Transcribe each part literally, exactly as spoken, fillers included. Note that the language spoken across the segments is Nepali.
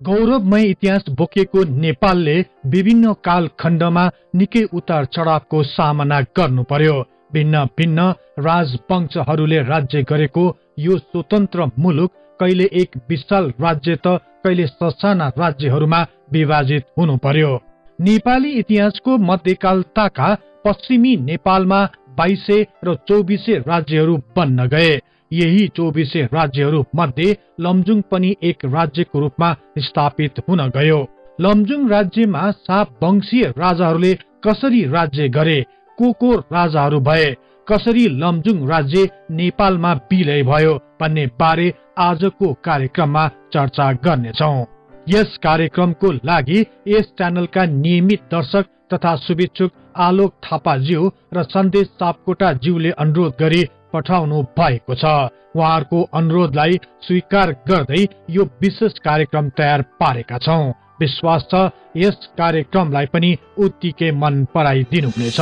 गौरवमय इतिहास बोकेको नेपालले विभिन्न कालखण्डमा निकै उतार चढावको सामना गर्नु पर्यो। भिन्न भिन्न राजवंशहरूले राज्य गरेको यो स्वतन्त्र मुलुक कहिले एक विशाल राज्य त कहिले ससाना राज्यहरूमा विभाजित हुनु पर्यो। नेपाली इतिहासको मध्यकाल ताका पश्चिमी नेपालमा बाइसे र चौबिसे राज्यहरू बन्न गए। यही चौबिसे राज्यहरू मध्ये लमजुङ पनि एक राज्यको रूपमा स्थापित हुन गयो। लमजुङ राज्यमा सात वंशीय राजाहरूले कसरी राज्य गरे, को को राजाहरू भए, कसरी लमजुङ राज्य नेपालमा विलय भयो भन्ने बारे आजको कार्यक्रममा चर्चा गर्नेछौँ। यस कार्यक्रमको लागि यस च्यानलका नियमित दर्शक तथा शुभेच्छुक आलोक थापाज्यू र सन्देश सापकोटाज्यूले अनुरोध गरी पठाउनु भएको छ। उहाँहरूको अनुरोधलाई स्वीकार गर्दै यो विशेष कार्यक्रम तयार पारेका छौं। विश्वास छ यस कार्यक्रमलाई पनि उत्तिकै मन पराइदिनु हुनेछ।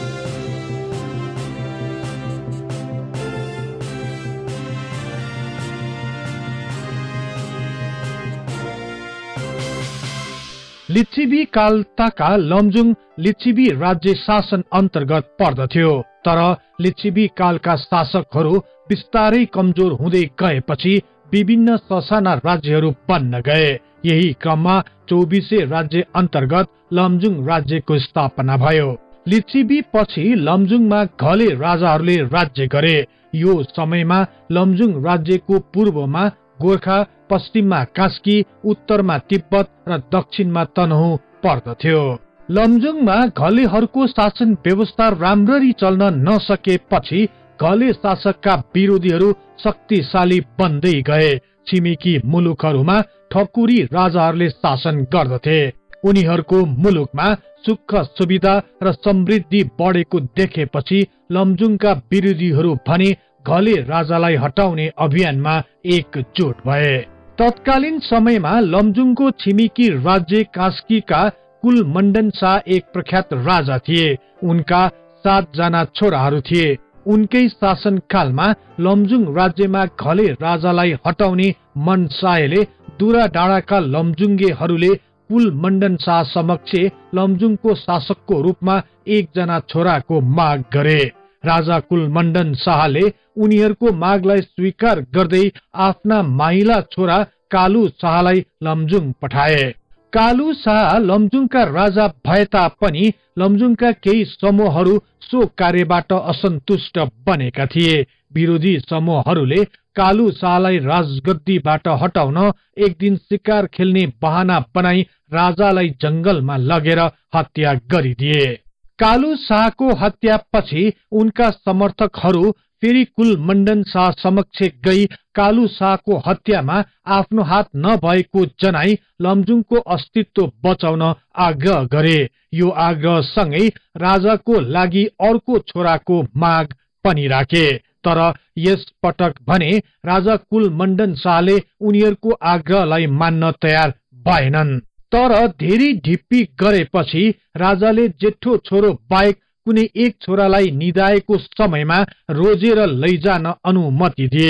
लिच्छिवी काल ताका लमजुङ लिच्छिवी राज्य शासन अन्तर्गत पर्दथ्यो। तर लिच्छिवी कालका शासकहरू बिस्तारै कमजोर हुँदै गएपछि विभिन्न ससाना राज्यहरू बन्न गए। यही क्रममा चौबिसे राज्य अन्तर्गत लमजुङ राज्यको स्थापना भयो। लिच्छिवी पछि लमजुङमा घले राजाहरूले राज्य गरे। यो समयमा लमजुङ राज्यको पूर्वमा गोर्खा, पश्चिममा कास्की, उत्तरमा तिब्बत र दक्षिणमा तनहु पर्दथ्यो। लमजुङमा घलेहरूको शासन व्यवस्था राम्ररी चल्न नसकेपछि घले शासकका विरोधीहरू शक्तिशाली बन्दै गए। छिमेकी मुलुकहरूमा ठकुरी राजाहरूले शासन गर्दथे। उनीहरूको मुलुकमा सुख सुविधा र समृद्धि बढेको देखेपछि लमजुङका विरोधीहरू भने घले राजालाई हटाउने अभियानमा एकजुट भए। तत्कालीन समयमा लमजुङको छिमेकी राज्य कास्कीका कुलमण्डन शाह एक प्रख्यात राजा थिए। उनका सात जना छोराहरू थिए। उनकै शासनकालमा लमजुङ राज्यमा घले राजालाई हटाउने मनसायले दुरा डाँडाका लमजुङ्गेहरूले कुलमण्डन शाह समक्ष लमजुङको शासकको रूपमा एकजना छोराको माग गरे। राजा कुलमण्डन शाहले उनीहरूको मागलाई स्वीकार गर्दै आफ्ना माइला छोरा कालु शाहलाई लमजुङ पठाए। कालु शाह लमजुङका राजा भए तापनि लमजुङका केही समूहहरू सो कार्यबाट असन्तुष्ट बनेका थिए। विरोधी समूहहरूले कालु शाहलाई राजगद्दीबाट हटाउन एक दिन शिकार खेल्ने बहाना बनाई राजालाई जंगलमा लगेर हत्या गरिदिए। कालु शाहको हत्या पछि उनका समर्थकहरू फेरि कुलमण्डन शाह समक्ष गई कालु शाहको हत्यामा आफ्नो हात नभएको जनाई लमजुङको अस्तित्व बचाउन आग्रह गरे। यो आग्रह सँगै राजाको लागि अर्को छोराको माग पनि राखे। तर यस पटक भने राजा कुलमण्डन शाहले उनीहरूको आग्रहलाई मान्न तयार भएनन्। तर धेरै ढिप्पी गरेपछि राजाले जेठो छोरो बाहेक कुनै एक छोरालाई निधाएको समयमा रोजेर लैजान अनुमति दिए।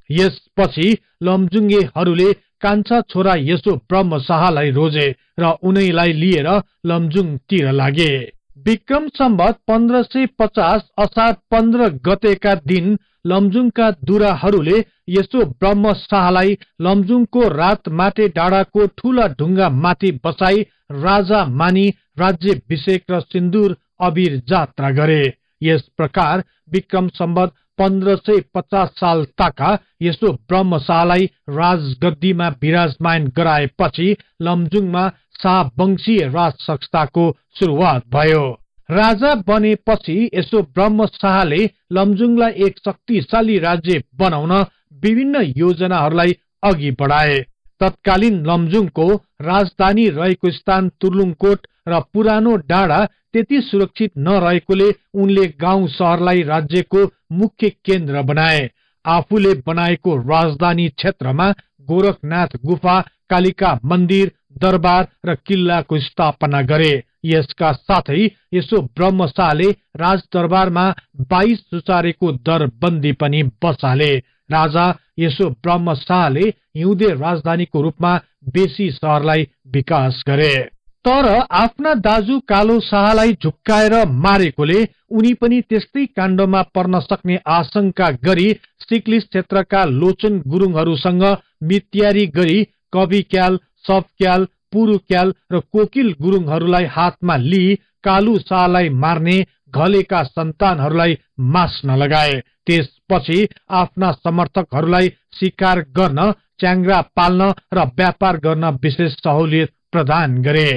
यसपछि लमजुङ्गेहरूले कान्छा छोरा यसो ब्रह्म शाहलाई रोजे र उनैलाई लिएर लमजुङतिर लागे। विक्रम सम्वत पन्ध्र सय पचास असार पन्ध्र गतेका दिन लमजुङका दुराहरूले यसो ब्रह्म शाहलाई लमजुङको रातमाटे डाँडाको ठूला ढुङ्गा माथि बसाई राजा मानी राज्याभिषेक र सिन्दूर अबीर जात्रा गरे। यस प्रकार विक्रम सम्वत पन्ध्र सय पचास साल ताका यसो ब्रह्म शाहलाई राजगद्दीमा विराजमान गराएपछि लमजुङमा शाह वंशीय राज संस्थाको सुरुवात भयो। राजा बनेपछि यसो ब्रह्म शाहले लमजुङलाई एक शक्तिशाली राज्य बनाउन विभिन्न योजनाहरूलाई अघि बढाए। तत्कालीन लमजुङको राजधानी रहेको स्थान तुर्लुङकोट र पुरानो डाँडा त्यति सुरक्षित नरहेकोले उनले गाउँ शहरलाई राज्यको मुख्य केन्द्र बनाए। आफूले बनाएको राजधानी क्षेत्रमा गोरखनाथ गुफा, कालिका मन्दिर, दरबार र किल्लाको स्थापना गरे। यसका साथै यसो ब्रह्म शाहले राजदरबारमा बाइस सुसारेको दरबन्दी पनि बसाले। राजा यसो ब्रह्म शाहले हिउँदे राजधानीको रूपमा बेसी शहरलाई विकास गरे। तर आफ्ना दाजु कालो शाहलाई झुक्काएर मारेकोले उनी पनि त्यस्तै काण्डमा पर्न सक्ने आशंका गरी सिक्लिस क्षेत्रका लोचन गुरुङहरूसँग मित्यारी गरी कविक्याल, सबक्याल, पुरुक्याल र कोकिल गुरुङहरूलाई हातमा लिई कालु शाहलाई मार्ने घलेका सन्तानहरूलाई मास्न लगाए। त्यसपछि आफ्ना समर्थकहरूलाई शिकार गर्न, च्याङ्ग्रा पाल्न र व्यापार गर्न विशेष सहुलियत प्रदान गरे।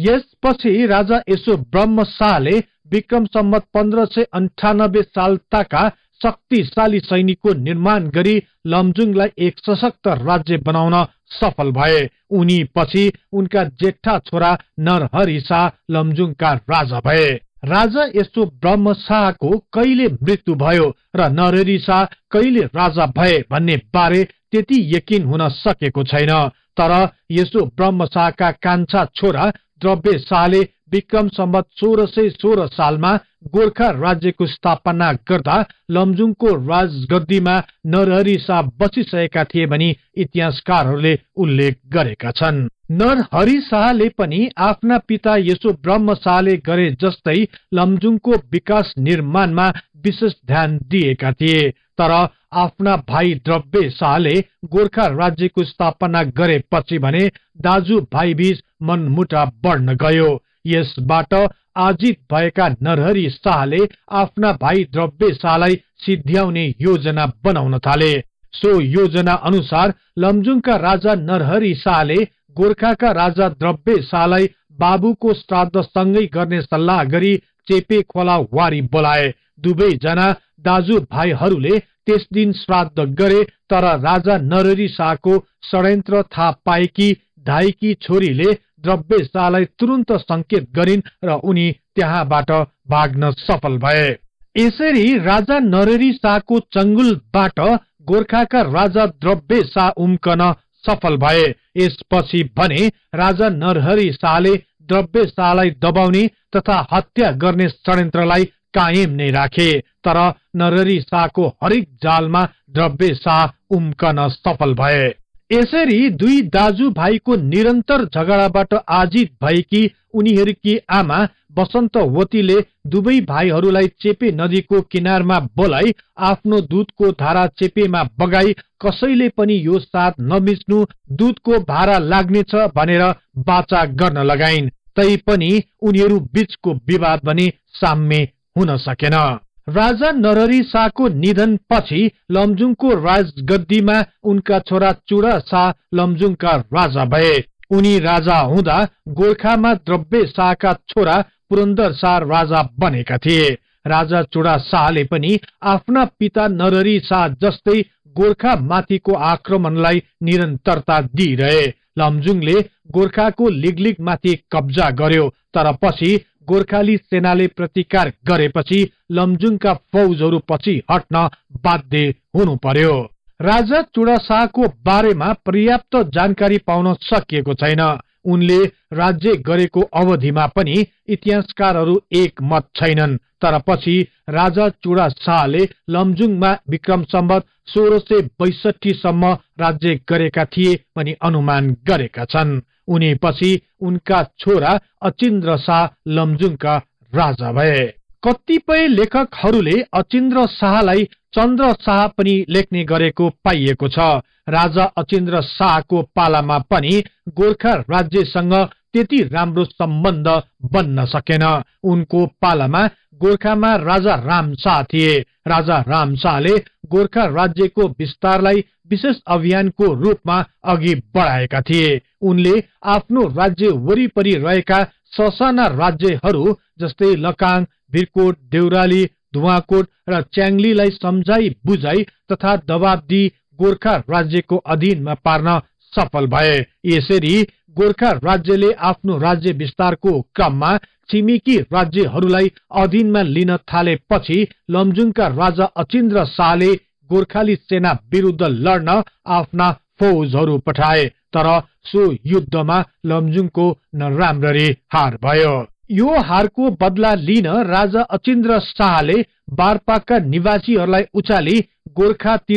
यसपछि राजा यसो ब्रह्म शाहले विक्रम सम्वत पन्ध्र सय अन्ठानब्बे साल ताका शक्तिशाली सैनिकको निर्माण गरी लमजुङलाई एक सशक्त राज्य बनाउन सफल भए। उनी पछि उनका जेठा छोरा नरहरि शाह लमजुङका राजा भए। राजा यसो ब्रह्म शाहको कहिले मृत्यु भयो र नरहरि शाह कहिले राजा भए भन्ने बारे त्यति यकिन हुन सकेको छैन। तर यसो ब्रह्म शाहका कान्छा छोरा द्रव्य शाहले विक्रम सम्वत सोह्र सय सोह्र सालमा गोर्खा राज्यको स्थापना गर्दा लमजुङको राजगद्दीमा नरहरि शाह बसिसकेका थिए भनी इतिहासकारहरूले उल्लेख गरेका छन्। नरहरि शाहले पनि आफ्ना पिता यसो ब्रह्म शाहले गरे जस्तै लमजुङको विकास निर्माणमा विशेष ध्यान दिएका थिए। तर आफ्ना भाइ द्रव्य शाहले गोर्खा राज्यको स्थापना गरेपछि भने दाजु भाइ बीच मनमुटाव बढ्न गयो। यसबाट आजित भएका नरहरि शाहले आफ्ना भाइ द्रव्य शाहलाई सिद्ध्याउने योजना बनाउन थाले। सो योजना अनुसार लमजुङका राजा नरहरि शाहले गोर्खाका राजा द्रव्य शाहलाई बाबुको श्राद्ध सँगै गर्ने सल्लाह गरी चेपे खोला वारी बोलाए। दुवै जना दाजु भाइहरूले त्यस दिन श्राद्ध गरे। तर राजा नरहरि शाहको षड्यन्त्र थाहा पाएकी धाइकी छोरीले द्रव्य शाहलाई तुरुन्त संकेत गरिन् र उनी त्यहाँबाट भाग्न सफल भए। यसरी राजा नरहरि शाहको चंगुलबाट गोर्खाका राजा द्रव्य शाह उम्कन सफल भए। यसपछि भने राजा नरहरि शाहले द्रव्य शाहलाई दबाउने तथा हत्या गर्ने षड्यन्त्रलाई कायम नै राखे। तर नरहरि शाहको हरेक जालमा द्रव्य शाह उम्कन सफल भए। यसरी दुई दाजु भाइको निरन्तर झगडाबाट आजित भएकी उनीहरूकी आमा बसन्तवतीले दुवै भाइहरूलाई चेपे नदीको किनारमा बोलाई आफ्नो दूधको धारा चेपेमा बगाई कसैले पनि यो साथ नमिच्नु, दूधको भारा लाग्नेछ भनेर बाचा गर्न लगाइन्। तैपनि उनीहरू बीचको विवाद भने साम्य हुन सकेन। राजा नरहरि शाहको निधन पछि लमजुङको राजगद्दीमा उनका छोरा चुडा शाह लमजुङका राजा भए। उनी राजा हुँदा गोर्खामा द्रव्य शाहका छोरा पुरन्दर शाह राजा बनेका थिए। राजा चुडा शाहले पनि आफ्ना पिता नरहरि शाह जस्तै गोर्खा माथिको आक्रमणलाई निरन्तरता दिइरहे। लमजुङले गोर्खाको लिगलिग माथि कब्जा गर्यो। तर पछि गोर्खाली सेनाले प्रतिकार गरेपछि लमजुङका फौजहरू पछि हट्न बाध्य हुनु पर्यो। राजा चुडा शाहको बारेमा पर्याप्त जानकारी पाउन सकिएको छैन। उनले राज्य गरेको अवधिमा पनि इतिहासकारहरू एक मत छैनन्। तर पछि राजा चुडा शाहले लमजुङमा विक्रम सम्वत सोह्र सय बैसठी सम्म राज्य गरेका थिए भनी अनुमान गरेका छन्। उनी पछि उनका छोरा अचिन्द्र शाह लमजुङका राजा भए। कतिपय लेखकहरूले अचिन्द्र शाहलाई चन्द्र शाह पनि लेख्ने गरेको पाइएको छ। राजा अचिन्द्र शाहको पालामा पनि गोर्खा राज्यसँग त्यति राम्रो सम्बन्ध बन्न सकेन। उनको पालामा गोर्खामा राजा राम शाह थिए। राजा राम शाहले गोर्खा राज्यको विस्तारलाई विशेष अभियानको रूपमा अघि बढाएका थिए। उनले आफ्नो राज्य वरिपरि रहेका ससाना राज्यहरू जस्तै लकाङ, भिरकोट, देउराली, धुवाकोट र च्याङ्लीलाई सम्झाई बुझाई तथा दबाब दिई गोर्खा राज्यको अधीनमा पार्न सफल भए। यसरी गोर्खा राज्यले आफ्नो राज्य विस्तारको क्रममा छिमेकी राज्यहरूलाई अधीनमा लिन थालेपछि लमजुङका राजा अचिन्द्र शाहले गोर्खाली सेना विरुद्ध लड्न आफ्ना फौजहरू पठाए। तर सो युद्धमा लमजुङको नराम्ररी हार भयो। यो हारको बदला लिन राजा अचिन्द्र शाहले बारपाका निवासीहरूलाई उचाली गोर्खातिर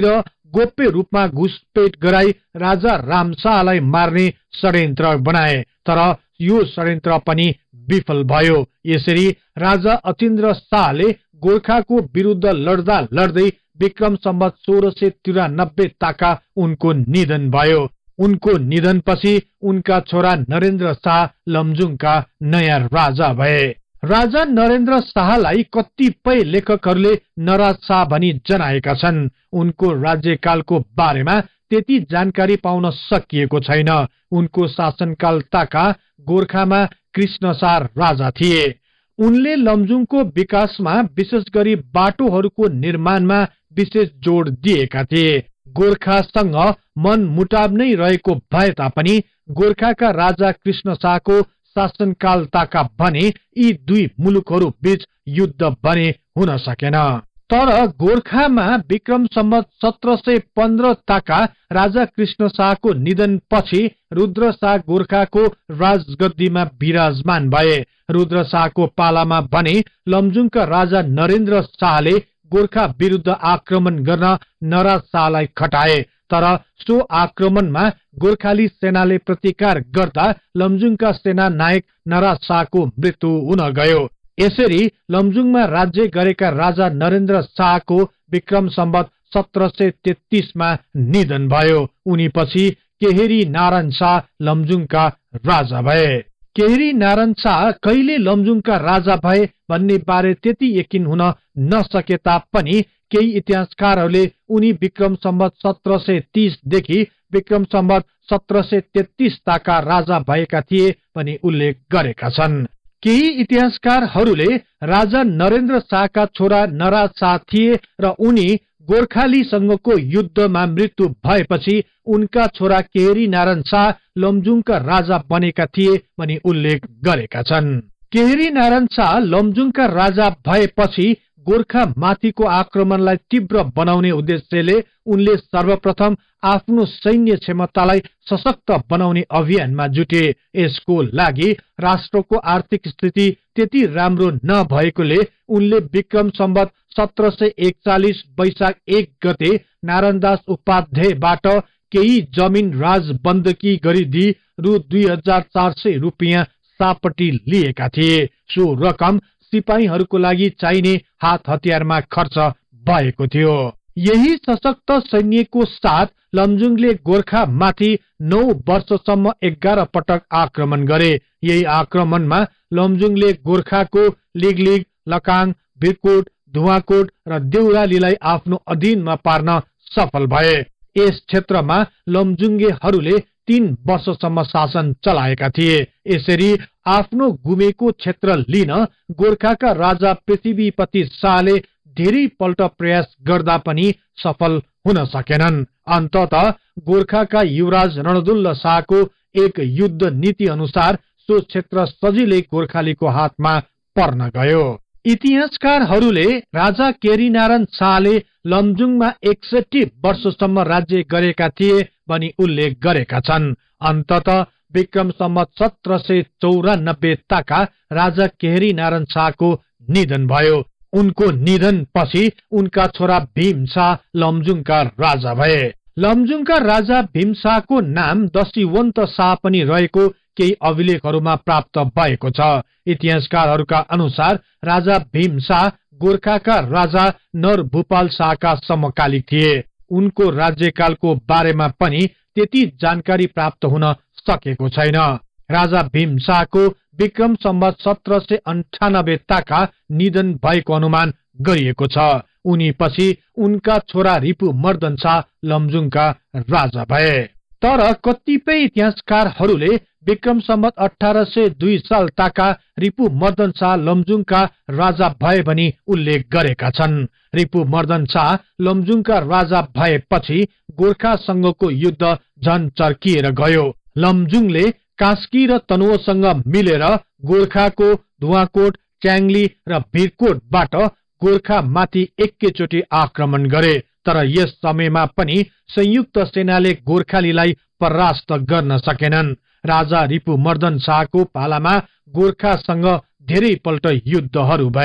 गोप्य रूपमा घुसपेट गराई राजा रामशाहलाई मार्ने षड्यन्त्र बनाए, तर यो षड्यन्त्र पनि विफल भयो। यसरी राजा अचिन्द्र शाहले गोर्खाको विरुद्ध लड्दा लड्दै विक्रम सम्वत सोह्र सय तिरानब्बे ताका उनको निधन भयो। उनको निधनपछि उनका छोरा नरेन्द्र शाह लमजुङका नयाँ राजा भए। राजा नरेन्द्र शाहलाई कतिपय लेखकहरूले नराज शाह भनी जनाएका छन्। उनको राज्यकालको बारेमा त्यति जानकारी पाउन सकिएको छैन। उनको शासनकाल ताका गोर्खामा कृष्णसार राजा थिए। उनले लमजुङको विकासमा विशेष गरी बाटोहरूको निर्माणमा विशेष जोड दिएका थिए। गोर्खासँग मनमुटाव नै रहेको भए तापनि गोर्खाका राजा कृष्णशाहको शासनकाल ताका भने यी दुई मुलुकहरू बीच युद्ध भने हुन सकेन। तर गोर्खामा विक्रम सम्वत सत्र सय पन्ध्र ताका राजा कृष्णशाहको निधन पछि रुद्रशाह गोर्खाको राजगद्दीमा विराजमान भए। रुद्रशाहको पालामा भने लमजुङका राजा नरेन्द्र शाहले गोर्खा विरुद्ध आक्रमण गर्न नराज शाहलाई खटाए, तर सो आक्रमणमा गोर्खाली सेनाले प्रतिकार गर्दा लमजुङका सेना नायक नराज शाहको मृत्यु हुन गयो। यसरी लमजुङमा राज्य गरेका राजा नरेन्द्र शाहको विक्रम सम्वत सत्र सय तेत्तीसमा निधन भयो। उनी पछि केहेरी नारायण शाह लमजुङका राजा भए। केहेरी नारायण शाह कहिले लमजुङका राजा भए भन्ने बारे त्यति यकिन हुन नसके तापनि केही इतिहासकारहरूले उनी विक्रम सम्वत सत्र सय तीस देखि विक्रम सम्वत सत्र सय तेत्तीस ताका राजा भएका थिए भनी उल्लेख गरेका छन्। केही इतिहासकारहरूले राजा नरेन्द्र शाहका छोरा नराज शाह थिए र उनी गोर्खालीसँगको युद्धमा मृत्यु भएपछि उनका छोरा केहेरी नारायण शाह लमजुङका राजा बनेका थिए भनी उल्लेख गरेका छन्। केहेरी नारायण शाह लमजुङका राजा भएपछि गोर्खा माथिको आक्रमणलाई तीव्र बनाउने उद्देश्यले उनले सर्वप्रथम आफ्नो सैन्य क्षमतालाई सशक्त बनाउने अभियानमा जुटे। यसको लागि राष्ट्रको आर्थिक स्थिति त्यति राम्रो नभएकोले उनले विक्रम सम्वत सत्र सय एकचालिस वैशाख एक गते नारायणदास उपाध्यायबाट केही जमिन राजबन्दकी गरिदिई रु दुई हजार चार सय रुपियाँ सापटी लिएका थिए। सो रकम सिपाहीहरूको लागि चाहिने हात हतियारमा खर्च भएको थियो। यही सशक्त सैन्यको साथ लमजुङले गोर्खा माथि नौ वर्षसम्म एघार पटक आक्रमण गरे। यही आक्रमणमा लमजुङले गोर्खाको लिगलिग, लकाङ, बिरकोट, धुवाकोट र देउरालीलाई आफ्नो अधीनमा पार्न सफल भए। यस क्षेत्रमा लमजुङेहरूले तीन वर्षसम्म शासन चलाएका थिए। यसरी आफ्नो गुमेको क्षेत्र लिन गोर्खाका राजा पृथ्वीपति शाहले धेरै पल्ट प्रयास गर्दा पनि सफल हुन सकेनन्। अन्ततः गोर्खाका युवराज रणदुल्ल शाहको एक युद्ध नीति अनुसार सो क्षेत्र सजिलै गोर्खालीको हातमा पर्न गयो। इतिहासकारहरूले राजा केहेरी नारायण शाहले लमजुङमा एकसठी वर्षसम्म राज्य गरेका थिए भनी उल्लेख गरेका छन्। अन्ततः विक्रम सम्वत सत्र सय चौरानब्बे ताका राजा केहेरी नारायण शाहको निधन भयो। उनको निधन पछि उनका छोरा भीम शाह लमजुङका राजा भए। लमजुङका राजा भीम शाहको नाम दशीवन्त शाह पनि रहेको केही अभिलेखहरूमा प्राप्त भएको छ। इतिहासकारहरूका अनुसार राजा भीम शाह गोर्खाका राजा नरभूपाल शाहका समकालिक थिए। उनको राज्यकालको बारेमा पनि त्यति जानकारी प्राप्त हुन सकेको छैन। राजा भीम शाहको विक्रम सम्वत सत्र सय अन्ठानब्बे ताका निधन भएको अनुमान गरिएको छ। उनी पछि उनका छोरा रिपु मर्दन शाह लमजुङका राजा भए। तर कतिपय इतिहासकारहरूले विक्रम सम्वत अठार सय दुई साल ताका रिपु मर्दन शाह लमजुङका राजा भए भनी उल्लेख गरेका छन्। रिपु मर्दन शाह लमजुङका राजा भएपछि गोर्खासँगको युद्ध झन चर्किएर गयो। लमजुङले कास्की र तनुवसँग मिलेर गोर्खाको धुवाकोट, च्याङली र भिरकोटबाट गोर्खा माथि एकैचोटि आक्रमण गरे। तर यस समयमा पनि संयुक्त सेनाले गोर्खालीलाई परास्त गर्न सकेनन्। राजा रिपु मर्दन शाहको पालामा गोर्खासँग धेरै पल्ट युद्धहरू भए।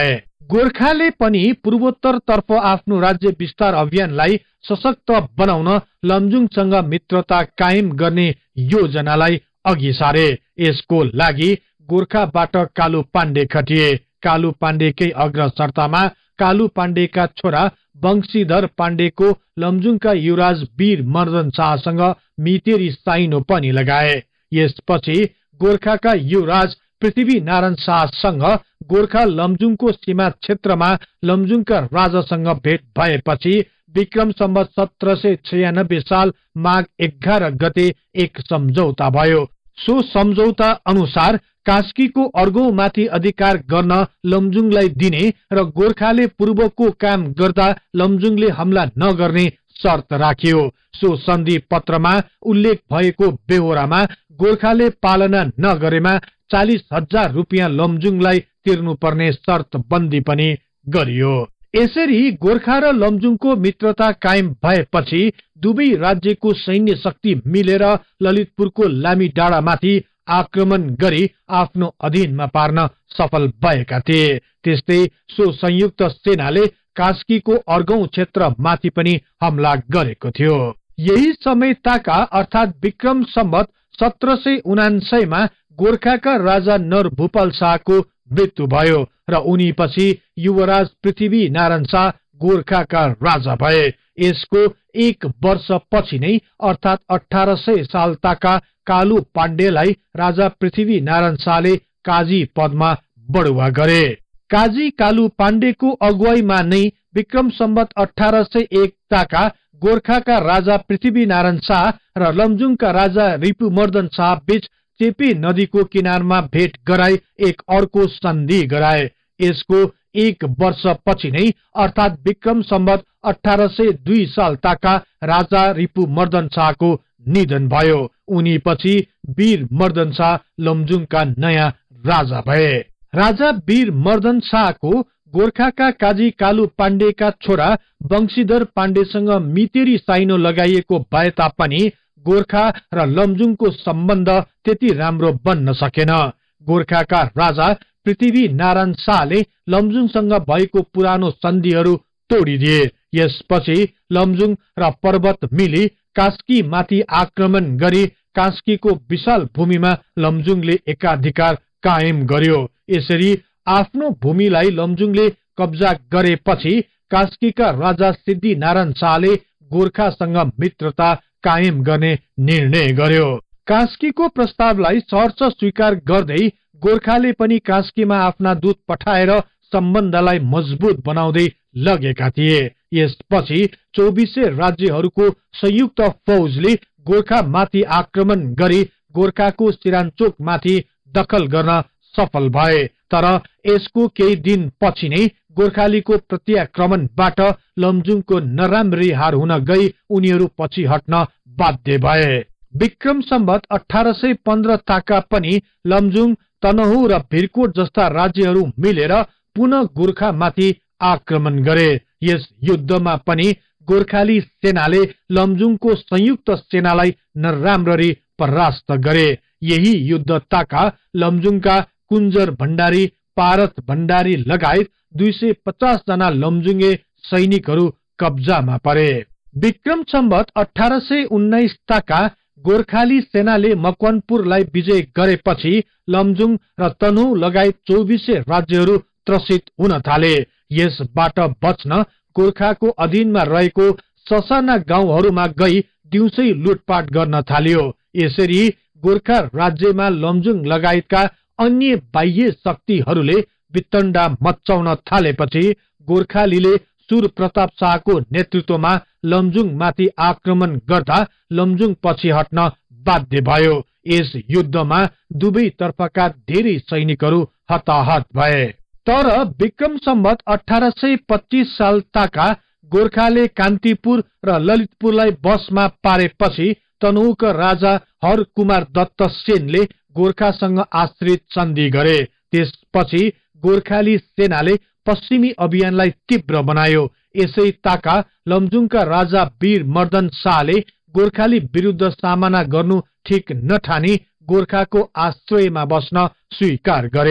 गोर्खाले पनि पूर्वोत्तरतर्फ आफ्नो राज्य विस्तार अभियानलाई सशक्त बनाउन लमजुङसँग मित्रता कायम गर्ने योजनालाई अघि सारे। यसको लागि गोर्खाबाट कालु पाण्डे खटिए। कालु पाण्डेकै अग्रसरतामा कालु पाण्डेका छोरा वंशीधर पाण्डेको लमजुङका युवराज वीर मर्दन शाहसँग मितेरी साइनो पनि लगाए। यसपछि गोर्खाका युवराज पृथ्वी नारायण शाहसँग गोर्खा लमजुङको सीमा क्षेत्रमा लमजुङका राजासँग भेट भएपछि विक्रम सम्वत सत्र सय छयानब्बे साल माघ एघार गते एक सम्झौता भयो। सो सम्झौता अनुसार कास्कीको अर्गौमाथि अधिकार गर्न लमजुङलाई दिने र गोर्खाले पूर्वको काम गर्दा लमजुङले हमला नगर्ने शर्त राखियो। सो सन्धि पत्रमा उल्लेख भएको बेहोरामा गोर्खाले पालना नगरेमा चालिस हजार रुपियाँ लमजुङलाई तिर्नुपर्ने शर्त बन्दी पनि गरियो। यसरी गोर्खा र लमजुङको मित्रता कायम भएपछि दुवै राज्यको सैन्य शक्ति मिलेर ललितपुरको लामी डाँडामाथि आक्रमण गरी आफ्नो अधीनमा पार्न सफल भएका थिए। त्यस्तै सो संयुक्त सेनाले कास्कीको अर्गौं क्षेत्रमाथि पनि हमला गरेको थियो। यही समय ताका अर्थात विक्रम सम्वत सत्र सय उनान्सयमा गोर्खाका राजा नरभूपाल शाहको मृत्यु भयो र उनीपछि युवराज पृथ्वी नारायण शाह गोर्खाका राजा भए। यसको एक वर्ष पछि नै अर्थात अठार सय साल ताका कालु पाण्डेलाई राजा पृथ्वी नारायण शाहले काजी पदमा बढुवा गरे। काजी कालु पाण्डेको अगुवाईमा नै विक्रम सम्वत अठार सय एक ताका गोर्खाका राजा पृथ्वी नारायण शाह र लमजुङका राजा रिपुमर्दन शाह बीच चेपी नदीको किनारमा भेट गराई एक अर्को सन्धि गराए। यसको एक वर्ष पछि नै अर्थात विक्रम सम्वत अठार सय दुई साल ताका राजा रिपुमर्दन शाहको निधन भयो। उनी पछि वीर मर्दन शाह लमजुङका नयाँ राजा भए। राजा वीर मर्दन शाहको गोर्खाका काजी कालु पाण्डेका छोरा वंशीधर पाण्डेसँग मितेरी साइनो लगाइएको भए तापनि गोर्खा र लमजुङको सम्बन्ध त्यति राम्रो बन्न सकेन। गोर्खाका राजा पृथ्वी नारायण शाहले लमजुङसँग भएको पुरानो सन्धिहरू तोडिदिए। यसपछि लमजुङ र पर्वत मिली कास्की माथि आक्रमण गरी कास्कीको विशाल भूमिमा लमजुङले एकाधिकार कायम गर्यो। यसरी आफ्नो भूमिलाई लमजुङले कब्जा गरेपछि कास्कीका राजा सिद्धि नारायण शाहले गोर्खासँग मित्रता कायम गर्ने निर्णय गर्यो। कास्कीको प्रस्तावलाई सहर्ष स्वीकार गर्दै गोर्खाले पनि कास्कीमा आफ्ना दूत पठाएर सम्बन्धलाई मजबुत बनाउँदै लगेका थिए। यसपछि चौबिसै राज्यहरूको संयुक्त फौजले गोर्खा माथि आक्रमण गरी गोर्खाको सिरानचोक माथि दखल गर्न सफल भए। तर यसको केही दिन पछि नै गोर्खालीको प्रत्याक्रमणबाट लमजुङको नराम्री हार हुन गई उनीहरू पछि हट्न बाध्य भए। विक्रम सम्वत अठार सय पन्ध्र ताका पनि लमजुङ, तनहु र भिरकोट जस्ता राज्यहरू मिलेर पुनः गोर्खा माथि आक्रमण गरे। यस युद्धमा पनि गोर्खाली सेनाले लमजुङको संयुक्त सेनालाई नराम्ररी परास्त गरे। यही युद्ध ताका लमजुङका कुञ्जर भण्डारी, पारत भण्डारी लगायत दुई सय पचास जना लमजुङे सैनिकहरू कब्जामा परे। विक्रम सम्वत अठार सय उन्नाइस ताका गोर्खाली सेनाले मकवानपुरलाई विजय गरेपछि लमजुङ र तनहु लगायत चौबिसै राज्यहरू त्रसित हुन थाले। यसबाट बच्न गोर्खाको अधीनमा रहेको ससाना गाउँहरूमा गई दिउँसै लुटपाट गर्न थालियो। यसरी गोर्खा राज्यमा लमजुङ लगायतका अन्य बाह्य शक्तिहरूले वितण्डा मच्चाउन थालेपछि गोर्खालीले सुर प्रताप शाहको नेतृत्वमा लमजुङ माथि आक्रमण गर्दा लमजुङ पछि हट्न बाध्य भयो। यस युद्धमा दुवै तर्फका धेरै सैनिकहरू हताहत भए। तर विक्रम सम्वत अठार सय पच्चीस साल ताका गोर्खाले कान्तिपुर र ललितपुरलाई बसमा पारेपछि तनहुका राजा हर कुमार दत्त सेनले गोर्खासँग आश्रित सन्धि गरे। त्यसपछि गोर्खाली सेनाले पश्चिमी अभियानलाई तीव्र बनायो। यसै ताका लमजुङका राजा वीर मर्दन शाहले गोर्खाली विरुद्ध सामना गर्नु ठिक नठानी गोर्खाको आश्रयमा बस्न स्वीकार गरे।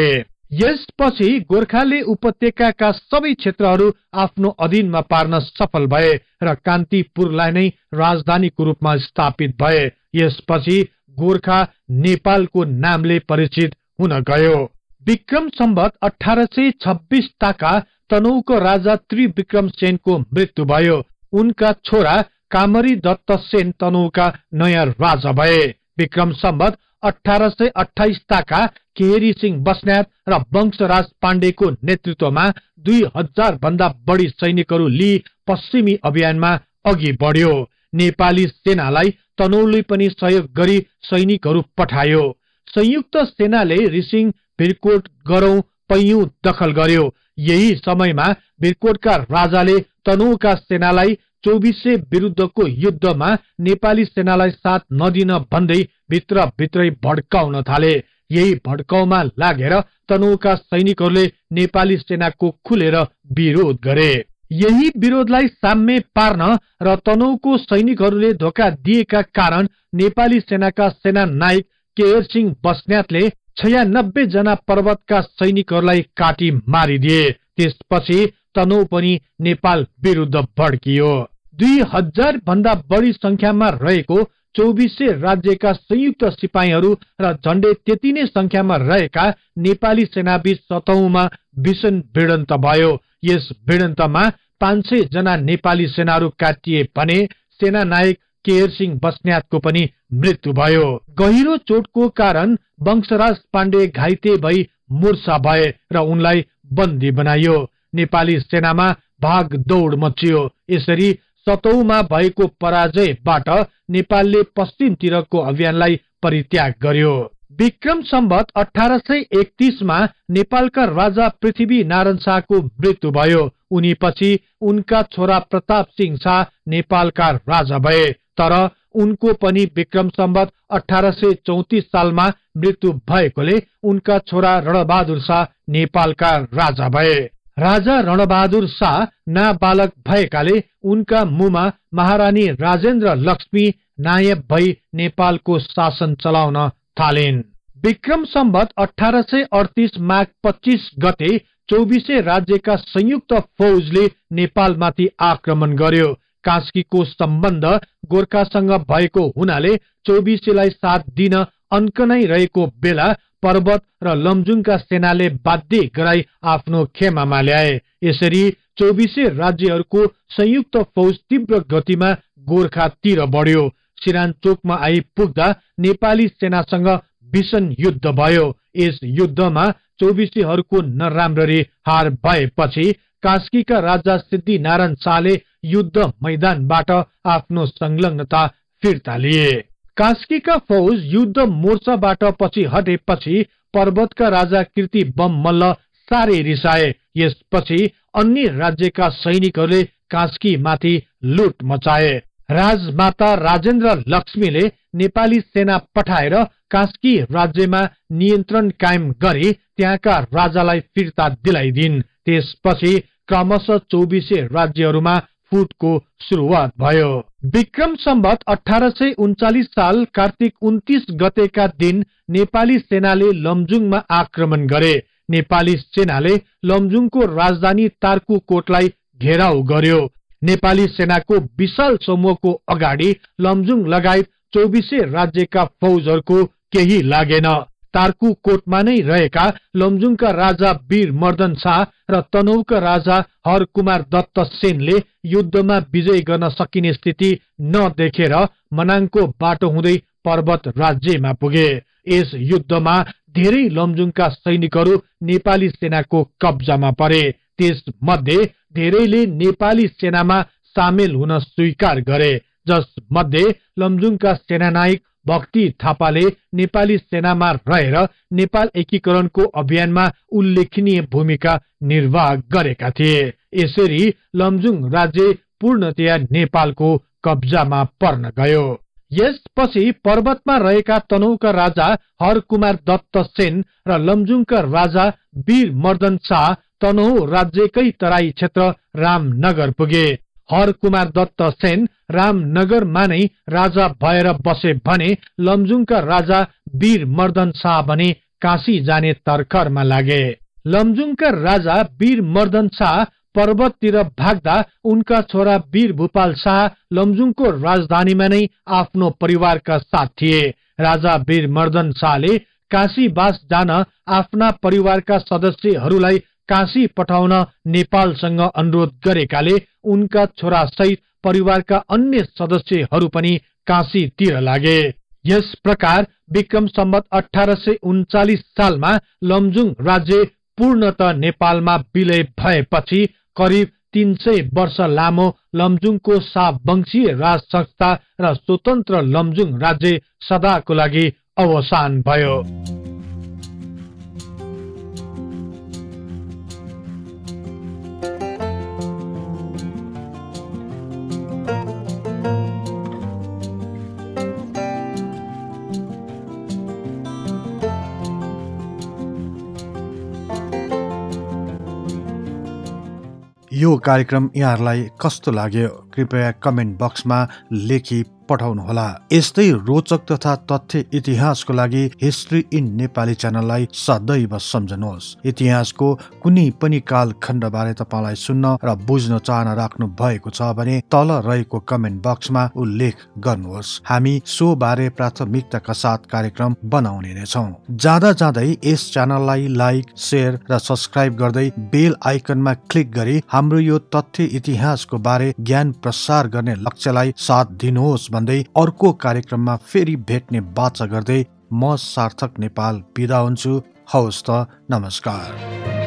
यसपछि गोर्खाले उपत्यकाका सबै क्षेत्रहरू आफ्नो अधीनमा पार्न सफल भए र कान्तिपुरलाई नै राजधानीको रूपमा स्थापित भए। यसपछि गोर्खा नेपालको नामले परिचित हुन गयो। विक्रम सम्वत अठार सय छब्बीस ताका तनहुको राजा त्रिविक्रम सेनको मृत्यु भयो। उनका छोरा कामरी दत्त सेन तनहुका नयाँ राजा भए। विक्रम सम्वत अठार सय अठाइस ताका केहरी सिंह बस्नेत र वंशराज पाण्डेको नेतृत्वमा दुई हजार भन्दा बढी सैनिकहरू लिई पश्चिमी अभियानमा अघि बढ्यो। नेपाली सेनालाई तनहुले पनि सहयोग गरी सैनिकहरू पठायो। संयुक्त सेनाले रिसिङ, भिरकोट, गरौं, पैयुँ दखल गर्यो। यही समयमा भिरकोटका राजाले तनहुका सेनालाई चौबिसे विरुद्धको युद्धमा नेपाली सेनालाई साथ नदिन भन्दै भित्र भित्रै भड्काउन थाले। यही भड्काउमा लागेर तनहुका सैनिकहरूले नेपाली सेनाको खुलेर विरोध गरे। यही विरोधलाई साम्य पार्न र तनहुको सैनिकहरूले धोका दिएका कारण नेपाली सेनाका सेना नायक केहर सिंह बस्नेतले छयानब्बे जना पर्वतका सैनिकहरूलाई काटी मारिदिए। त्यसपछि तनहु पनि नेपाल विरुद्ध भड्कियो। दुई हजार भन्दा बढी संख्यामा रहेको चौबिसे राज्यका संयुक्त सिपाहीहरू र झण्डै त्यति नै संख्यामा रहेका नेपाली सेनाबीच सतहुमा भीषण भिडन्त भयो। यस भिडन्तमा पाँच सय जना नेपाली सेनाहरू काटिए भने सेना नायक केहर सिंह बस्नेतको पनि मृत्यु भयो। गहिरो चोटको कारण वंशराज पाण्डे घाइते भई मूर्छा भए र उनलाई बन्दी बनाइयो। नेपाली सेनामा भाग दौड मचियो। यसरी सतहुमा भएको पराजयबाट नेपालले पश्चिमतिरको अभियानलाई परित्याग गर्यो। विक्रम सम्वत अठार सय एकतीसमा नेपालका राजा पृथ्वी नारायण शाहको मृत्यु भयो। उनी पछि उनका छोरा प्रताप सिंह शाह नेपालका राजा भए। तर उनको पनि विक्रम सम्वत अठार सय चौतिस सालमा मृत्यु भएकोले उनका छोरा रणबहादुर शाह नेपालका राजा भए। राजा रणबहादुर शाह नाबालक भएकाले उनका मुमा महारानी राजेन्द्र लक्ष्मी नायब भई नेपालको शासन चलाउन थालिन्। विक्रम सम्वत अठार सय अडतीस माघ पच्चीस गते चौबिसे राज्यका संयुक्त फौजले नेपालमाथि आक्रमण गर्यो। कास्कीको सम्बन्ध गोर्खासँग भएको हुनाले चौबिसेलाई साथ दिन अङ्क नै रहेको बेला पर्वत र लमजुङका सेनाले बाध्य गराई आफ्नो खेमामा ल्याए। यसरी चौबिसे राज्यहरूको संयुक्त फौज तीव्र गतिमा गोर्खातिर बढ्यो। सिरानचोकमा आइपुग्दा नेपाली सेनासँग भीषण युद्ध भयो। यस युद्धमा चौबिसेहरूको नराम्ररी हार भएपछि कास्कीका राजा सिद्धिनारायण शाहले युद्ध मैदानबाट आफ्नो संलग्नता फिर्ता लिए। कास्कीका फौज युद्ध मोर्चाबाट पछि हटेपछि पर्वतका राजा कीर्ति बम मल्ल साह्रै रिसाए। यसपछि अन्य राज्यका सैनिकहरूले कास्की माथि लुट मचाए। राजमाता राजेन्द्र लक्ष्मीले नेपाली सेना पठाएर कास्की राज्यमा नियन्त्रण कायम गरी त्यहाँका राजालाई फिर्ता दिलाइदिन्। त्यसपछि क्रमशः चौबिसे राज्यहरूमा फुटको सुरुवात भयो। विक्रम सम्वत अठार सय उन्चालिस साल कार्तिक उन्तीस गतेका दिन नेपाली सेनाले लमजुङमा आक्रमण गरे। नेपाली सेनाले लमजुङको राजधानी तार्कुकोटलाई घेराउ गर्यो। नेपाली सेनाको विशाल समूहको अगाडि लमजुङ लगायत चौबिसे राज्यका फौजहरूको केही लागेन। तार्कुकोटमा नै रहेका लमजुङका राजा वीर मर्दन शाह र तनहुका राजा हरकुमार दत्त सेनले युद्धमा विजय गर्न सकिने स्थिति नदेखेर मनाङको बाटो हुँदै पर्वत राज्यमा पुगे। यस युद्धमा धेरै लमजुङका सैनिकहरू नेपाली सेनाको कब्जामा परे। त्यसमध्ये धेरैले नेपाली सेनामा सामेल हुन स्वीकार गरे। जस मध्ये लमजुङका सेनानायक भक्ति थापाले नेपाली सेनामा रहेर नेपाल एकीकरणको अभियानमा उल्लेखनीय भूमिका निर्वाह गरेका थिए। यसरी लमजुङ राज्य पूर्णतया नेपालको कब्जामा पर्न गयो। यसपछि पर्वतमा रहेका तनहुका राजा हरकुमार दत्त सेन र लमजुङका राजा वीर मर्दन शाह तनहु राज्यकै तराई क्षेत्र रामनगर पुगे। हरकुमार दत्त सेन रामनगरमा नै राजा भएर बसे भने लमजुङका राजा वीर मर्दन शाह भने काशी जाने तर्खरमा लागे। लमजुङका राजा वीर मर्दन शाह पर्वततिर भाग्दा उनका छोरा वीर भूपाल शाह लमजुङको राजधानीमा नै आफ्नो परिवारका साथ थिए। राजा वीर मर्दन शाहले काशीवास जान आफ्ना परिवारका सदस्यहरूलाई काशी पठाउन नेपालसँग अनुरोध गरेकाले उनका छोरा सहित परिवारका अन्य सदस्यहरू पनि काशीतिर लागे। यस प्रकार विक्रम सम्वत अठारह सय उन्चालीस सालमा लमजुङ राज्य पूर्णतः नेपालमा विलय भएपछि करिब तीन सय वर्ष लामो लमजुङको शाहवंशीय राज संस्था र स्वतन्त्र लमजुङ राज्य सदाको लागि अवसान भयो। यो कार्यक्रम यहाँहरूलाई कस्तो लाग्यो कृपया कमेन्ट बक्समा लेखी पठाउनुहोला। यस्तै रोचक तथा तथ्य इतिहासको लागि हिस्ट्री इन नेपाली च्यानललाई सदैव सम्झनुहोस्। इतिहासको कुनै पनि कालखण्डबारे तपाईँलाई सुन्न र बुझ्न चाहना राख्नु भएको छ भने तल रहेको कमेन्ट बक्समा उल्लेख गर्नुहोस्। हामी सो बारे प्राथमिकताका साथ कार्यक्रम बनाउने नै छौं। जाँदा जाँदै यस च्यानललाई लाइक, शेयर र सब्स्क्राइब गर्दै बेल आइकनमा क्लिक गरी हाम्रो यो तथ्य इतिहासको बारे ज्ञान प्रसार गर्ने लक्ष्यलाई साथ दिनुहोस् भन्दै अर्को कार्यक्रममा फेरि भेट्ने बाचा गर्दै म सार्थक नेपाल बिदा हुन्छु। हवस् त, नमस्कार।